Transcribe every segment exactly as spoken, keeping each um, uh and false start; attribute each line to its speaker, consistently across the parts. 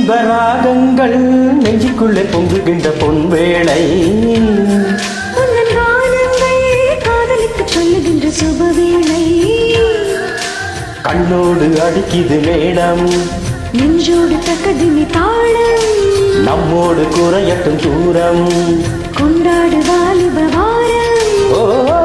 Speaker 1: இன்ப ராகங்கள் நெஞ்சுக்குள்ளே பொங்குகின்ற பொன்வேளை
Speaker 2: காதலிக்கு சொல்லுகின்ற சுபவேளை
Speaker 1: கண்ணோடு அடிக்குது மேடம்
Speaker 2: நெஞ்சோடு தக்கதினி தாளம்
Speaker 1: நம்மோடு குறையட்டும் தூரம்
Speaker 2: கொண்டாடு வாலிப வாரம்
Speaker 1: ஓ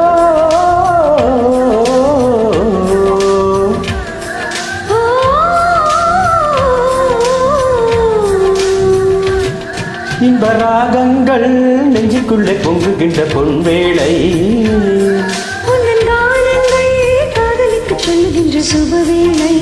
Speaker 1: இன்ப ராகங்கள் நெஞ்சுக்குள்ளே பொங்குகின்ற பொன்வேளை
Speaker 2: உன்னன் கானங்கள் காதலிக்கு சொல்லுகின்ற சுபவேளை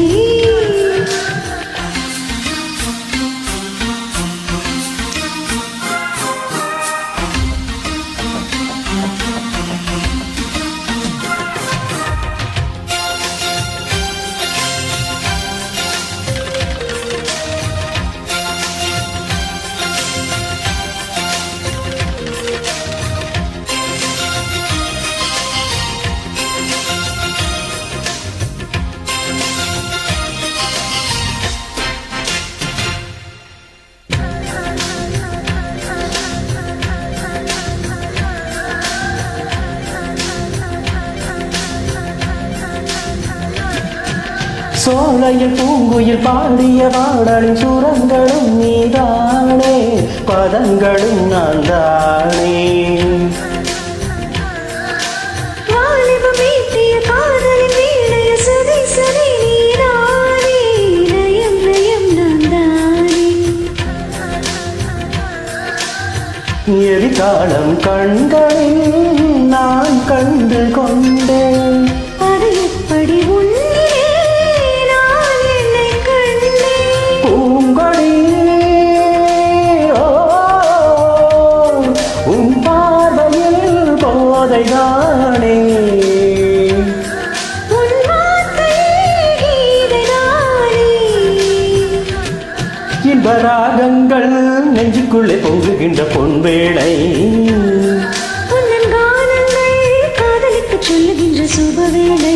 Speaker 1: சோலையில் பூங்குயில் பாடிய பாடலின் சுரங்களும் நீதானே பதங்களும் நான் தானே எரிகாலம் கண்களில் நான் கண்டு கொண்டேன்
Speaker 2: அது எப்படி
Speaker 1: பூங்கொடி உன் பார்வையில் போதைதானே இன்ப ராகங்கள் நெஞ்சுக்குள்ளே பொங்குகின்ற பொன்வேளை
Speaker 2: உன்னன் கானங்கள் காதலிக்கு சொல்லுகின்ற சுபவேளை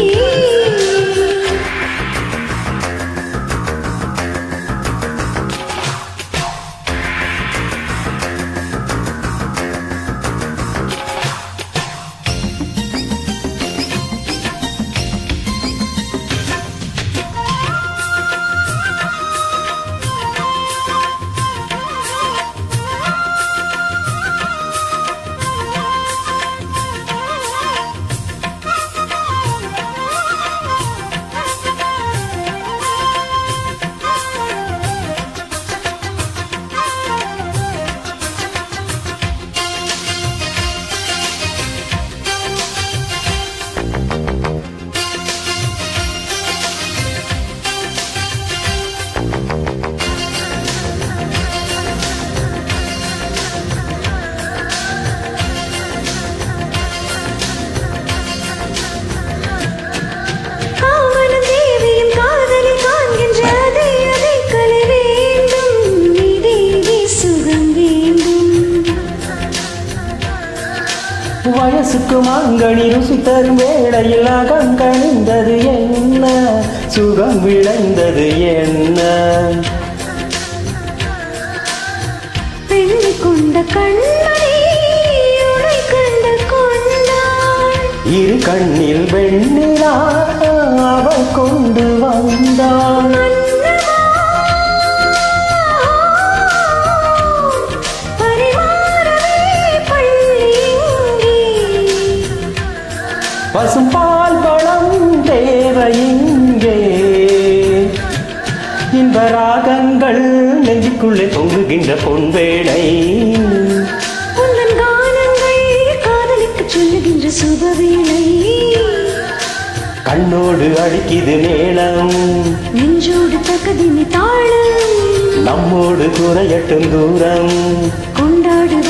Speaker 1: வயசுக்கு மாங்கனி ருசி தரும் வேளையில் அகம் கணிந்தது என்ன சுகம் விளைந்தது என்ன
Speaker 2: பெண்ணை கொண்ட கண்மணி உனை கண்ட கொண்டாள்
Speaker 1: இரு கண்ணில் வெண்ணிலா அவள் கொண்டு வந்தாள் பசும் பால் பழம் தேவை இங்கே இன்ப ராகங்கள் நெஞ்சுக்குள்ளே பொங்குகின்ற பொன்வேளை
Speaker 2: உன்னன் கானங்கள் காதலிக்கு சொல்லுகின்ற சுபவேளை
Speaker 1: கண்ணோடு அடிக்குது மேளம்
Speaker 2: நெஞ்சோடு தக்கதினி தாளம்
Speaker 1: நம்மோடு குறையட்டும் தூரம்
Speaker 2: கொண்டாடு